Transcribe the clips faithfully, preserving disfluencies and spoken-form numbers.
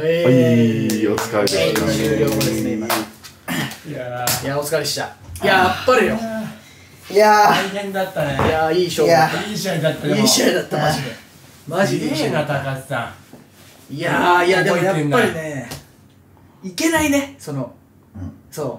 えー、お疲れでした。 終了後ですね、今。いやー、いや、お疲れでした。いや、やっぱりよ。 いやー、 大変だったね。いやー、いい勝負だった。いい試合だった。いい試合だった、マジで。マジでいい試合だった、高橋さん。いやー、いや、でもやっぱりね、いけないね、その、そう。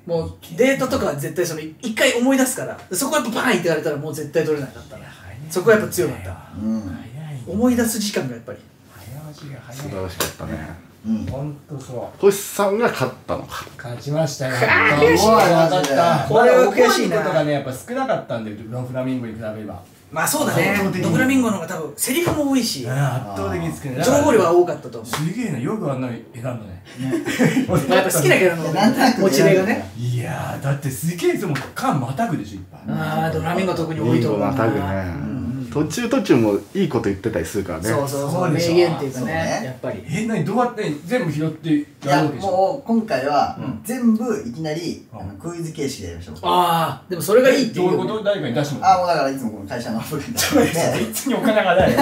もう、データとかは絶対その、一回思い出すから、そこやっぱバーンって言われたらもう絶対取れなかった。そこはやっぱ強かった。思い出す時間がやっぱり。 素晴らしかったね。 本当そう。 星さんが勝ったのか。 勝ちましたよ。悔しい。勝った。これは悔しいことがね、やっぱ少なかったんで、ドフラミンゴに比べれば。まあそうだね。ドフラミンゴの方が多分セリフも多いし、圧倒的に少ない。情報量は多かったと思う。すげえな、よくあんなに選んだね。やっぱ好きなキャラのモチベがね。いやー、だってすげえでも間またぐでしょ、いっぱい。ああ、ドフラミンゴ特に多いと思う。 またぐね。途中途中もいいこと言ってたりするからね。 そうそうそう、名言っていうかね、やっぱり。え、なにどうやって全部拾ってやるわけでしょ。 もう今回は全部いきなりクイズ形式でやりましょう。 ああ、でもそれがいいっていう。 どういうこと？誰かに出してもらう。ああ、もうだからいつもこの会社の部下に出して。 いつにお金がない。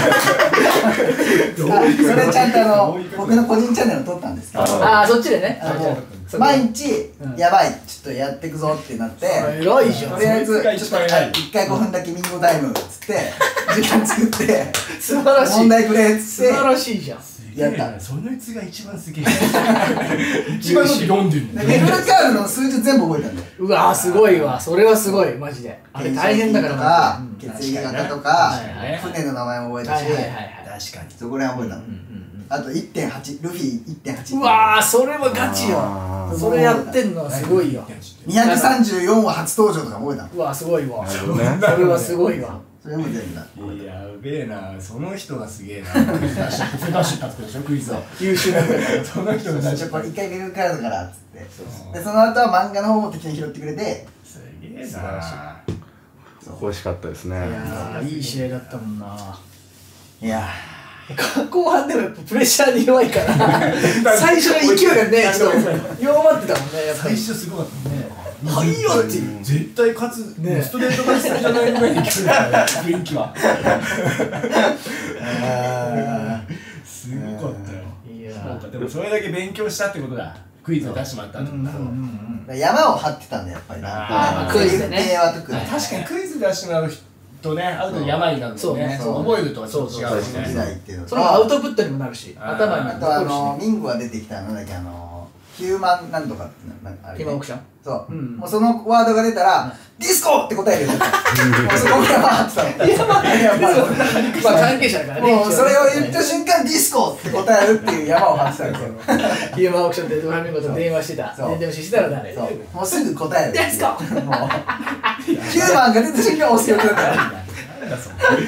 それちゃんとあの僕の個人チャンネルを撮ったんですけど。 ああ、そっちでね。 毎日やばい、ちょっとやっていくぞってなって。 偉いじゃん。 とりあえずちょっと一回ごふんだけミンゴタイムっつって。時間作って素晴らしい問題くれっつって素晴らしいじゃん。 やった。 そのいつが一番すげえ。一番読んでるね。 レベルカードの数字全部覚えたんだよ。 うわー、すごいわ。それはすごい、マジで。あれ大変だから。 血液型とか船の名前も覚えたし、 確かにそこら辺覚えた。あと いってんはち、ルフィ いってんはち。 うわー、それはガチよ。それやってんのはすごいよ。 にひゃくさんじゅうよんは初登場とか覚えた。 うわー、すごいわ。それはすごいわ。 それも全部だ。 いや、やべえな、その人がすげえな。クイズ出して、出してたってでしょ、クイズを。優秀なんだから、その人が出してた。 一回レベルカードからっつって。で、その後は漫画の方も適当に拾ってくれて。 すげえな。素晴らしい。 欲しかったですね。いやー、いい試合だったもんな。 いやー。後半でもやっぱプレッシャーに弱いから、最初の勢いがね、ちょっと弱まってたもんね、やっぱり。最初すごかったもんね。はいよっていう。絶対勝つ、ストレート勝ちじゃないぐらいに勢いだった雰囲気は。すごかったよ。いやでもそれだけ勉強したってことだ。クイズを出してもらったってことだ。 山を張ってたんだやっぱりな。 クイズでね。 確かにクイズ出してもらうとね、ある程度山になるんだよね。覚えるとはちょっと違うしね。それはアウトプットにもなるし、頭に。 あとあのミンゴが出てきたのだっけ、あのヒューマンなんとかってあれ。 ヒューマンオークション。 そう。もうそのワードが出たらディスコって答えるよ。もうそこから回ってたの。いやまあ関係者だからね。 もうそれを言った瞬間ディスコって答えるっていう山を張ってたんですよ。 ヒューマンオークションでドラミンゴと電話してた。電話してたら誰？ もうすぐ答える。 ディスコ。 ヒューマンが出た瞬間押すよだから。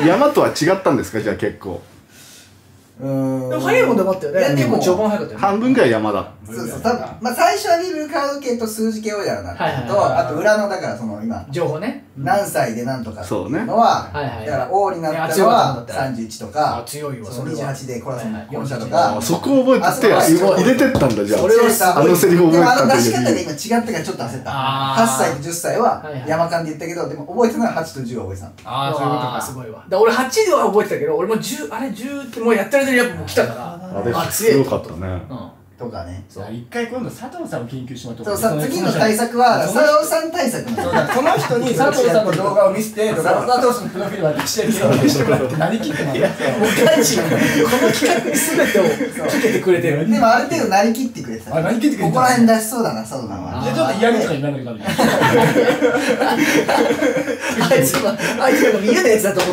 山とは違ったんですか、じゃあ結構。 うん。 でも早いもんでもあったよね。結構序盤早かったよね。 半分ぐらい山だ。 そうそう。多分まあ最初はリベルカード系と数字系多いだろうなと、あと裏のだからその今情報ね。 何歳でなんとかっていうのは、だから王になったのはさんじゅういちとか、 強いわ。 にじゅうはちでコラさん本社とか、 そこ覚えてて入れてったんだじゃあ。あのセリフ覚えてた。 でもあの出し方で今違ったからちょっと焦った。はっさいとじゅっさいは山間で言ったけど、でも覚えてるのははちとじゅうは覚えてた。 ああ、そういうことか。すごいわ。俺はちでは覚えてたけど、俺もじゅう、あれじゅうってもうやってる間にやっぱもう来たから。 あれすごかったね。 とかね。 一回今度佐藤さんを研究しましょう。 そうさ、次の対策は佐藤さん対策なの。 その人に佐藤さんの動画を見せて、佐藤さんのプロフィール渡して研究してもらってなりきってもらって。もうガチよ。この企画に全てをかけてくれてる。 でもある程度なりきってくれてた。 あ、なりきってくれてた。 ここら辺出しそうだな、佐藤さんは。 でちょっと嫌みたいになるのかな。あいつはあいつが嫌なやつだと思った。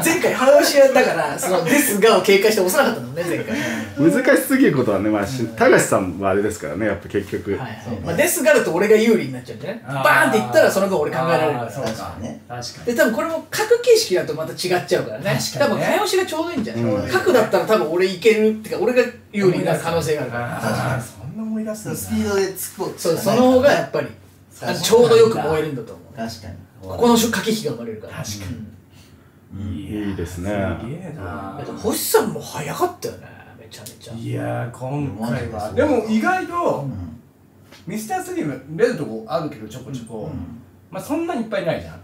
前回早押しだからそのですがを警戒して押さなかったのね、前回。 難しすぎることはね、まあ高橋さんはあれですからね、やっぱ結局。 ですがだと俺が有利になっちゃうんじゃない？バーンって言ったらその分俺考えられるから。 そうかね。 確かに。で多分これも角形式だとまた違っちゃうからね。多分早押しがちょうどいいんじゃない？角だったら多分俺いけるってか俺が有利になる可能性があるから。そんな思い出す。 スピードでつこう。 そう、その方がやっぱりちょうどよく燃えるんだと思う。 確かに。 ここの駆け引きが生まれるから。確かに。いいですね。 すげえな。星さんも早かったよね。めちゃめちゃ。いや今回はでも意外とミスタースリム出るとこあるけどちょこちょこまあそんなにいっぱいないじゃん。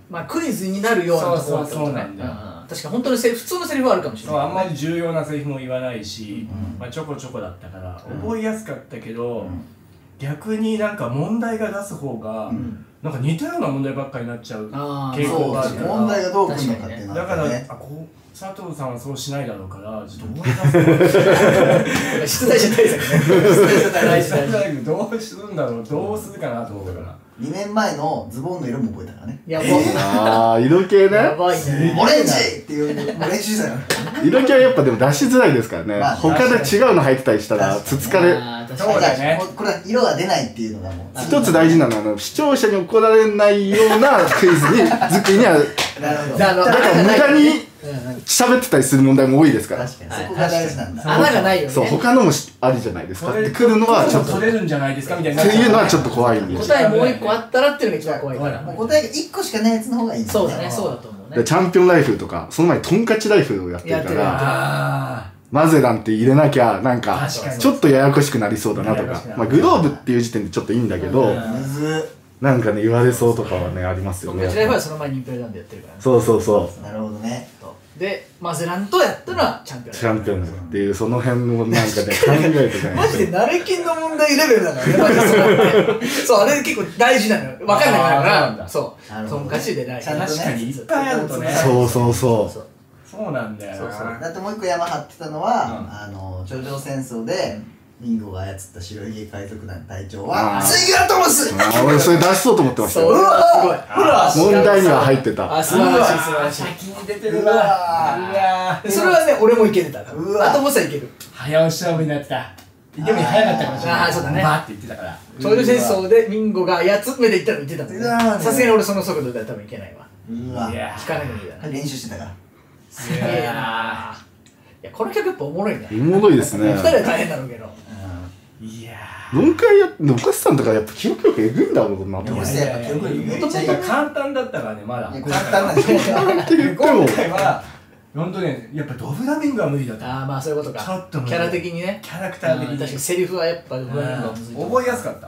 まあクイズになるようなところってことね。確か本当に普通のセリフはあるかもしれない。 あんまり重要なセリフも言わないし、まあちょこちょこだったから覚えやすかったけど、逆になんか問題が出す方がなんか似たような問題ばっかりになっちゃう傾向があるから、 問題がどうくるのかっていうのだからあこう佐藤さんはそうしないだろうからちょっと思い出す出題者対策ね。出題者対策どうするんだろう、どうするかなと思ったからにねんまえのズボンの色も覚えたからね。 やばい。 ああ、色系ね。 やばいね。 オレンジっていうもう練習したよ。 色系はやっぱでも出しづらいですからね。他で違うの入ってたりしたらつつかれ。 そうだよね。 これは色が出ないっていうのがもう一つ大事なのはあの視聴者に怒られないようなクイズに作りには。 なるほど。 だから無駄に喋ってたりする問題も多いですから。 確かにそこが大事なんだ。 穴がないよね。 そう他のもありじゃないですか。ってくるのはちょっと取れるんじゃないですかみたいな。 っていうのはちょっと怖いんです。 答えもう一個あったらっていうのが一番怖いから。 もう答えが一個しかないやつの方がいいんだね。 そうだね、そうだと思うね。 チャンピオンライフルとかその前にトンカチライフルをやってるかやらマゼランって入れなきゃなんかちょっとややこしくなりそうだなとか、まあグローブっていう時点でちょっといいんだけど、なんかね言われそうとかはねありますよね。 トンカチライフルはその前にインペルダンでやってるからね。 そうそうそう。 なるほどね。 でマゼランとやったのはチャンピオンチャンピオンっていうその辺もなんかね考えてねマジで慣れ金の問題レベルだからね。マジでそうってそうあれ結構大事なのよ。分かんないからそうトンカチで大事。 確かにいっぱいあるとね。 そうそうそうそうなんだよな。 だってもう一個山張ってたのはあの頂上戦争でミンゴが操った白ひげ海賊団隊長はスイグラトモス。 あ俺それ出しそうと思ってましたよ。 うわすごい。ほら問題には入ってた。 あ素晴らしい素晴らしい。 先に出てるわ。うわそれはね俺もいけてた。 うわあともさいける。 早押し勝負になってた。でも早かったかもしれない。 ああそうだね。 バーって言ってたから。 頂上戦争でミンゴがやつ目で言ったら言ってたもんね。さすがに俺その速度では多分いけないわ。 うわ聞かなきゃいけない。 練習してたから。 すげえな。いやこの曲やっぱおもろいね。 おもろいですね。 二人は大変だろうけど。 いや何回やっておかしさんとかやっぱ記憶力えぐいんだろうなと思って。 やっぱ記憶力めっちゃいい。 簡単だったからねまだ。 簡単なんですよ。 今回は本当ねやっぱドフラミンゴは無理だった。 ああまあそういうことか。 ちょっとキャラ的にね。 キャラクター的に確かにセリフはやっぱドフラミンゴはむずい。 覚えやすかった。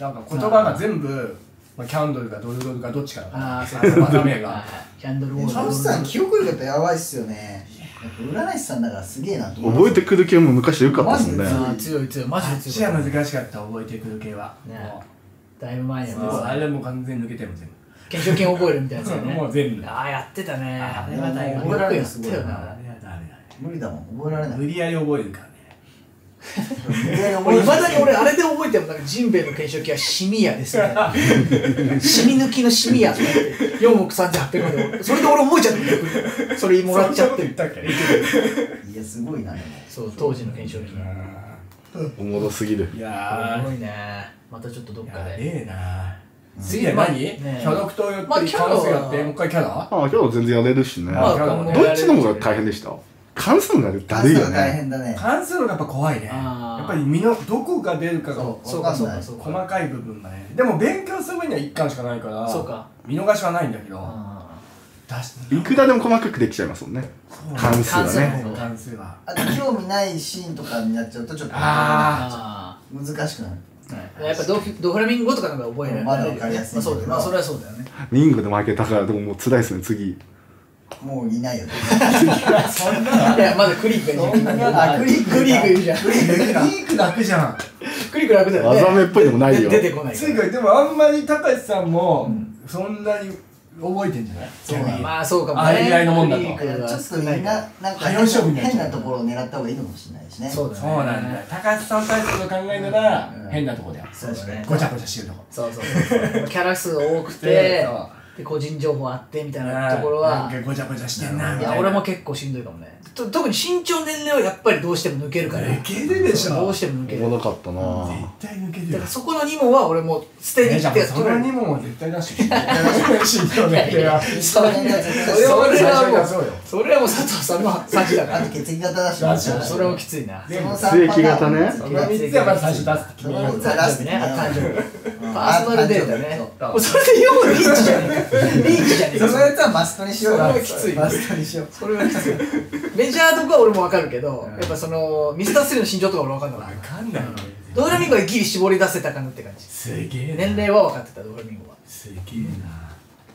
なんか言葉が全部まあキャンドルかドルドルかどっちかだから。 ああそう。 また目が。 キャンドルウォール。 チャンスさん記憶力やっぱやばいっすよね。占い師さんだからすげえなと思覚えてくる系も昔良かったですもんね。 ああ強い強いマジで強い。 あっちは難しかった覚えてくる系は。 だいぶ前やね。 あれも完全に抜けても全部。 懸賞金覚えるみたいなやつよね。 もう全部。 ああやってたね。 あれは大変。 覚えられるすごいな。 あれはダメだ。 無理だもん覚えられない。 無理やり覚えるからね。 いまだに俺あれで覚えてもなんかジンベエの懸賞金はシミヤですね。シミ抜きのシミヤとか言ってよんおくさんぜんはっぴゃくまでそれで俺覚えちゃって逆にそれもらっちゃってる。 いやすごいなでも。 そう当時の懸賞金。 おもろすぎる。 いやすごいね。またちょっとどっかで。 やべえな。次は何？キャラクターやって関数やってもう一回キャラ？ ああ今日は全然やれるしね。 まあどっちの方が大変でした？関数がだるいよ大ね。 変だね。 関数のがやっぱ怖いね。やっぱり身のどこが出るかがそうかそうかそうか。 細かい部分がね。でも勉強する分にはいっかんしかないからそうか見逃しはないんだけどいくらでも細かくできちゃいますもんね。関数はね。 関数はあと興味ないシーンとかになっちゃうとちょっとあ難しくなる。 やっぱドフフラミンゴとかの方が覚えられる。 まだ分かりやすい。 そうだよ。まあそれはそうだよね。 リングで負けたからでももう辛いですね次。 もういないよ。 そんな。 いやまだクリークがいるじゃん。 あクリーククリークいるじゃん。 クリーク楽じゃん。 クリーク楽だよね。 技名っぽいのもないよ。 出てこない。 つうかでもあんまり高橋さんもそんなに覚えてんじゃない？ そうだ。まあそうかもね。 あれぐらいのもんだと。 ちょっとみんななんか変なところを狙った方がいいのかもしれないしね。 そうだね。 そうなんだ。高橋さん対策の考えなら変なとこだよ。 そうだね。 ごちゃごちゃしてるとこ。 そうそうそう。キャラ数多くて。で個人情報あってみたいなところはごちゃごちゃしてんな。 いや俺も結構しんどいかもね。と特に身長年齢はやっぱりどうしても抜けるから。 抜けるでしょ。 どうしても抜ける。 おもろかったな。 絶対抜けるよ。 だからそこのに問は俺も捨てに行ってやつ。 そのに問は絶対出してる。身長年齢は。 それはもうそれはもう佐藤さんのさじだから。 あと血液型だし。 それもきついな。 血液型ね。 そのみっつはまず最初出すって決めよう。 誕生日ね。誕生日。パーソナルデータね。それでようリーチじゃねえか。リーチじゃねえか。 そのやつはマストにしよう。 それはきつい。 マストにしよう。 それはきつい。メジャーとか俺もわかるけど、やっぱそのミスタースリーの身長とか俺わかんない。 わかんない。 ドーラミンゴはギリ絞り出せたかなって感じ。 すげえ。 年齢は分かってたドーラミンゴは。 すげえな。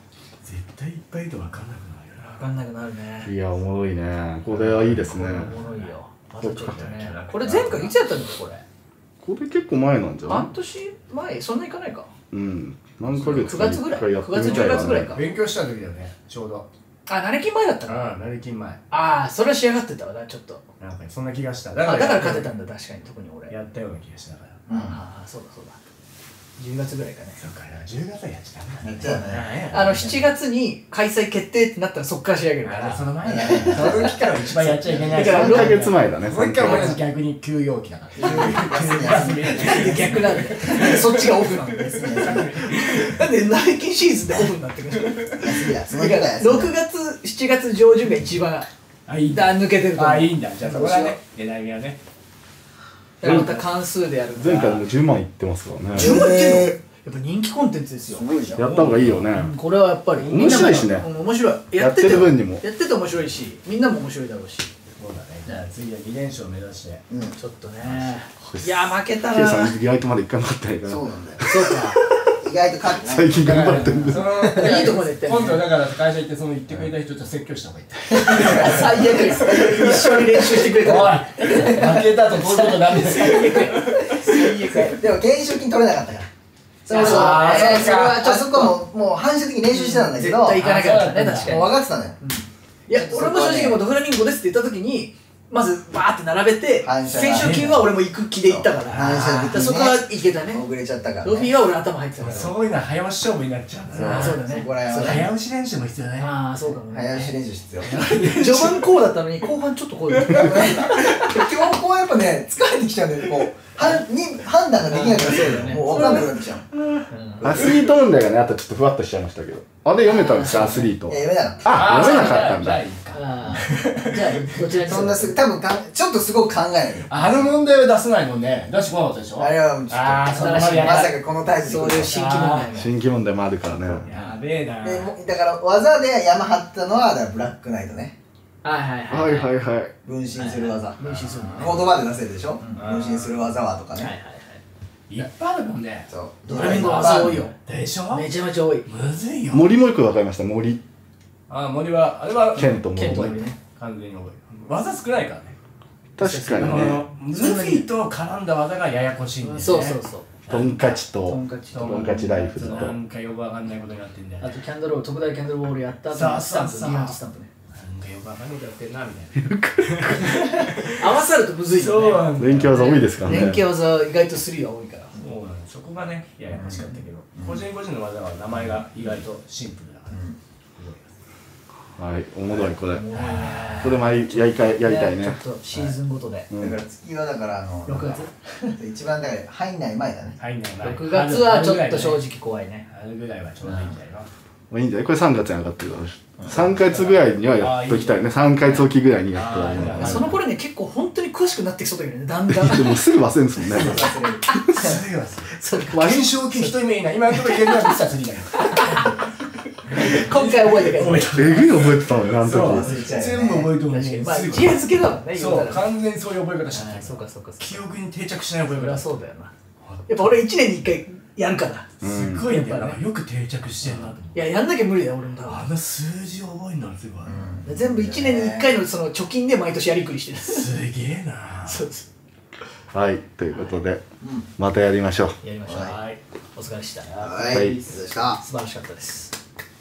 絶対いっぱいいると分かんなくなるよな。 分かんなくなるね。 いや、おもろいね。これはいいですね。 おもろいよ。またちょっとね。これ前回いつやったんだこれ。 これ結構前なんじゃない？ 半年前、そんないかないか。 うん。何ヶ月くがつぐらい。くがつじゅうがつぐらいか。 勉強した時だよね、ちょうど。 あ、成金前だったの。 ああ、成金前。 ああ、それは仕上がってたわな、ちょっと。 なんかそんな気がした。 だから勝てたんだ、確かに、特に俺。 やったような気がしたから。 ああ、そうだそうだ。じゅうがつぐらいかね。 そうか、じゅうがつはやっちゃダメだね。 やっちゃうね。 あの、しちがつに開催決定ってなったらそっから仕上げるから。 その前だね。その時から一番やっちゃいけない。 さんかげつまえだね。 そっから俺逆に休養期だから。 逆なんで。そっちがオフなんで。なんで成金シーズンでオフになってくる。 休みだ。その日が休み。 ろくがつ、しちがつ上旬が一番抜けてると思う。 あ、いいんだ。じゃあそこはね、狙いはね。 また関数でやる。 前回もじゅうまんいってますからね。 じゅうまんいってんの？やっぱ人気コンテンツですよ。 すごいじゃん。 やった方がいいよね。 これはやっぱり面白いしね。 面白い。 やってる分にも。 やってて面白いし、みんなも面白いだろうし。 そうだね。じゃあ次はに連勝目指して。 ちょっとね。いや負けたな。 ケイさん意外とまだいっかいもあったりから。 そうなんだよ。 そうか。 意外と勝ってない。 最近頑張ってるんで。 いいとこで言って今度だから会社行ってその言ってくれた人と説教した方がいい。 最悪です一緒に練習してくれたおい負けたとこういうことなんですよ。 最悪。 でも懸賞金取れなかったから。そうそう。 あーそれはちょっとそこはもうもう反射的に練習してたんだけど。 絶対行かなきゃだったね、確かに。 もう分かってたのよ。 いや、俺も正直もうドフラミンゴですって言った時に、まずバーって並べて、 反射が先週金は俺も行く気で行ったから、 反射的にねそこは行けたね。 遅れちゃったからね。 ロフィーは俺頭入ってたから。 そういうのは早押し勝負になっちゃうんだな。 そうだね。 そこら辺はね早押し練習も必要だね。 ああ、そうかもね。 早押し練習必要。 序盤こうだったのに、後半ちょっとこういう。 今日こうやっぱね疲れてきちゃうんだよ。こう判に判断ができなくてもう分かんなくなってきちゃう。 アスリート問題がね、あとちょっとふわっとしちゃいましたけど。あれ読めたんですか、アスリートい。や読めなかった。 あ、読めなかったんだ。 ああ、じゃあ、どちらにそんなすぐ多分かんちょっとすごく考えないよ。 あの問題は出せないもんね。出してこなかったでしょ。 あれはちょっとあーそのままやまさかこのタイプでそういう新規問題も。 新規問題もあるからね。 やべえな。 でもだから技で山張ったのはだからブラックナイトね。 はいはいは。 はいいはいはい。 分身する技。 分身するのね。 言葉で出せるでしょ。分身する技はとかはいはいね。 いっぱいあるもんね。 そう。 ドラミンゴ技多いよ。 でしょ。 めちゃめちゃ多い。 むずいよ。 森もよくわかりました、森。 あ、森はあれはケントも。 ケントもいるね。 完全に覚える。技少ないからね。 確かにね。 あのルフィと絡んだ技がややこしいんだよね。 そうそうそう。 トンカチトとンカチと。 トンカチライフルと。 なんかよくわかんないことになってんだよね。 あとキャンドルボール、特大キャンドルボールやった後そうにスタンプ、 そうそうディフェンススタンプね。 なんかよくわかんないことやってんなみたいな。 合わさるとむずいそうよね。 なんだよ。 連携技多いですからね。 連携技意外とスリーは多いから。 そうなんです。そこがね、ややこしかったけど、個人個人の技は名前が意外とシンプルだから。 はい、おもろいこれ。 おもろいね。 これもやりやりたいやりたいね。 ちょっとシーズンごとで。 うんだから月はだからあのろくがつ一番だから入んない前だね。 入んないな。 ろくがつはちょっと正直怖いね。 春ぐらいはちょうどいいんじゃないの。 まあいいんじゃない？これさんがつに上がってるからさんかげつぐらいにはやっときたいね。さんかげつおきぐらいにやっとあーいいねその頃に結構本当に詳しくなってきそうだけどね、だんだん。 でもすぐ忘れるんですもんね。 すぐはそう検証金一目いない。今のところ言えるのはミスタースリーだよ。 今回覚えてくれ覚えた。 えぐいの覚えてたのよ、あのそう時。 全部覚えても確かに。まあ、 すぐ知恵付けだもんね、 そう、 言うたら。 完全にそういう覚え方しちゃった。 そうかそうかそうか。 記憶に定着しない覚えそりゃ方。 そうだよな。やっぱ俺いちねんにいっかいやるから。 すごいんだよな。 やっぱねよく定着してんなと思って。 いや、やんなきゃ無理だよ、俺も多分。 あの数字を覚えるのはすごい。 全部いちねんにいっかいのその貯金で毎年やりくりしてる。 すげえな。 そうです。 はい、ということで、またやりましょう。 やりましょう。 はい。 お疲れでした。 はい。 はいありがとうございました。 素晴らしかったです。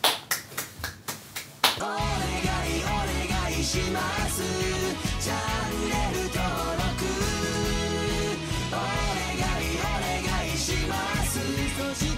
お願いお願いしますチャンネル登録お願いお願いしますそして